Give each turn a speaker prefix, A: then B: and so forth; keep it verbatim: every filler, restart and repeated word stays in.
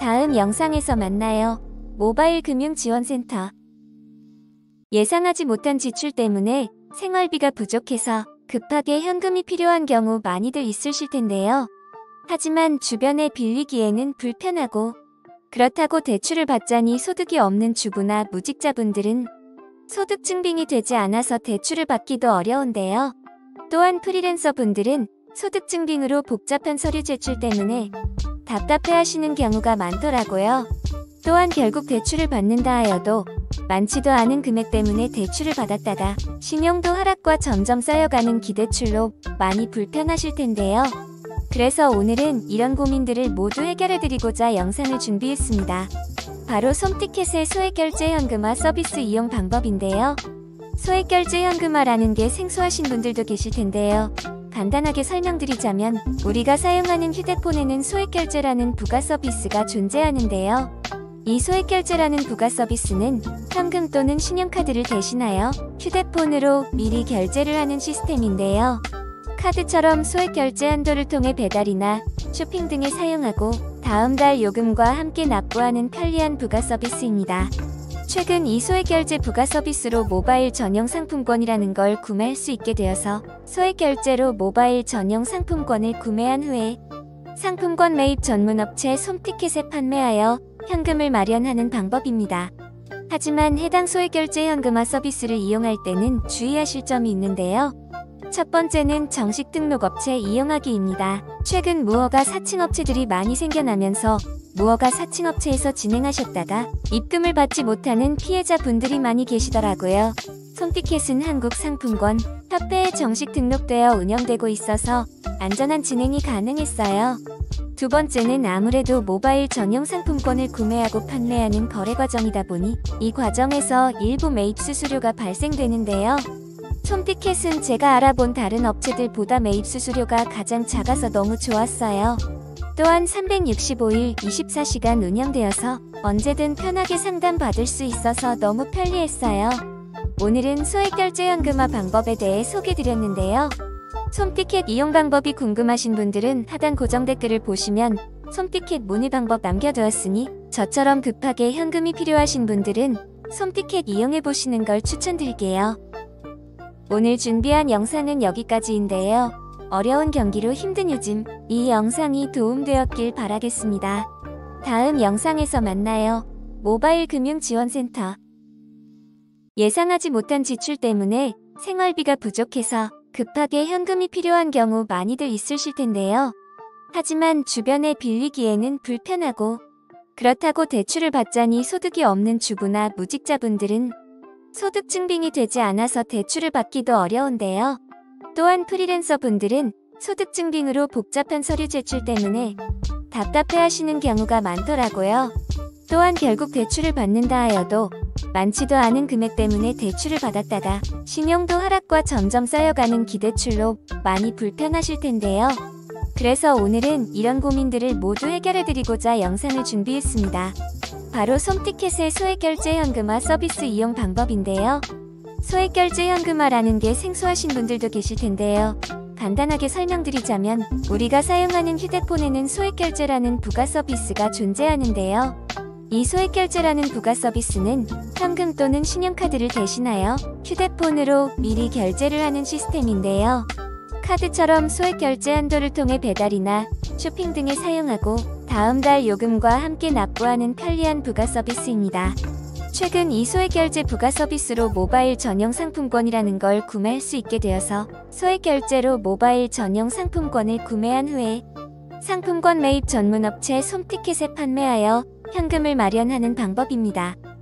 A: 다음 영상에서 만나요. 모바일 금융지원센터. 예상하지 못한 지출 때문에 생활비가 부족해서 급하게 현금이 필요한 경우 많이들 있으실 텐데요. 하지만 주변에 빌리기에는 불편하고, 그렇다고 대출을 받자니 소득이 없는 주부나 무직자분들은 소득 증빙이 되지 않아서 대출을 받기도 어려운데요. 또한 프리랜서분들은 소득 증빙으로 복잡한 서류 제출 때문에 답답해하시는 경우가 많더라고요. 또한 결국 대출을 받는다 하여도 많지도 않은 금액 때문에 대출을 받았다가 신용도 하락과 점점 쌓여가는 기대출로 많이 불편하실 텐데요. 그래서 오늘은 이런 고민들을 모두 해결해드리고자 영상을 준비했습니다. 바로 솜티켓의 소액결제 현금화 서비스 이용 방법인데요. 소액결제 현금화라는 게 생소하신 분들도 계실 텐데요. 간단하게 설명드리자면 우리가 사용하는 휴대폰에는 소액결제라는 부가 서비스가 존재하는데요. 이 소액결제라는 부가 서비스는 현금 또는 신용카드를 대신하여 휴대폰으로 미리 결제를 하는 시스템인데요. 카드처럼 소액결제 한도를 통해 배달이나 쇼핑 등에 사용하고 다음 달 요금과 함께 납부하는 편리한 부가 서비스입니다. 최근 이 소액결제 부가 서비스로 모바일 전용 상품권이라는 걸 구매할 수 있게 되어서 소액결제로 모바일 전용 상품권을 구매한 후에 상품권 매입 전문 업체 솜티켓에 판매하여 현금을 마련하는 방법입니다. 하지만 해당 소액결제 현금화 서비스를 이용할 때는 주의하실 점이 있는데요. 첫 번째는 정식 등록 업체 이용하기입니다. 최근 무허가 사칭 업체들이 많이 생겨나면서 무허가 사칭 업체에서 진행하셨다가 입금을 받지 못하는 피해자분들이 많이 계시더라고요. 솜티켓은 한국상품권 협회에 정식 등록되어 운영되고 있어서 안전한 진행이 가능했어요. 두 번째는 아무래도 모바일 전용 상품권을 구매하고 판매하는 거래 과정이다 보니 이 과정에서 일부 매입 수수료가 발생되는데요. 솜티켓은 제가 알아본 다른 업체들보다 매입 수수료가 가장 작아서 너무 좋았어요. 또한 삼백육십오 일 이십사 시간 운영되어서 언제든 편하게 상담받을 수 있어서 너무 편리했어요. 오늘은 소액결제 현금화 방법에 대해 소개드렸는데요. 솜티켓 이용 방법이 궁금하신 분들은 하단 고정 댓글을 보시면 솜티켓 문의 방법 남겨두었으니 저처럼 급하게 현금이 필요하신 분들은 솜티켓 이용해보시는 걸 추천드릴게요. 오늘 준비한 영상은 여기까지인데요. 어려운 경기로 힘든 요즘, 이 영상이 도움되었길 바라겠습니다. 다음 영상에서 만나요. 모바일 금융지원센터. 예상하지 못한 지출 때문에 생활비가 부족해서 급하게 현금이 필요한 경우 많이들 있으실 텐데요. 하지만 주변에 빌리기에는 불편하고, 그렇다고 대출을 받자니 소득이 없는 주부나 무직자분들은 소득 증빙이 되지 않아서 대출을 받기도 어려운데요. 또한 프리랜서 분들은 소득 증빙으로 복잡한 서류 제출 때문에 답답해하시는 경우가 많더라고요. 또한 결국 대출을 받는다 하여도 많지도 않은 금액 때문에 대출을 받았다가 신용도 하락과 점점 쌓여가는 기대출로 많이 불편하실 텐데요. 그래서 오늘은 이런 고민들을 모두 해결해드리고자 영상을 준비했습니다. 바로 솜티켓의 소액결제 현금화 서비스 이용 방법인데요. 소액결제 현금화라는 게 생소하신 분들도 계실 텐데요. 간단하게 설명드리자면 우리가 사용하는 휴대폰에는 소액결제라는 부가 서비스가 존재하는데요. 이 소액결제라는 부가 서비스는 현금 또는 신용카드를 대신하여 휴대폰으로 미리 결제를 하는 시스템인데요. 카드처럼 소액결제 한도를 통해 배달이나 쇼핑 등에 사용하고 다음 달 요금과 함께 납부하는 편리한 부가 서비스입니다. 최근 이 소액결제 부가 서비스로 모바일 전용 상품권이라는 걸 구매할 수 있게 되어서 소액결제로 모바일 전용 상품권을 구매한 후에 상품권 매입 전문 업체 솜티켓에 판매하여 현금을 마련하는 방법입니다.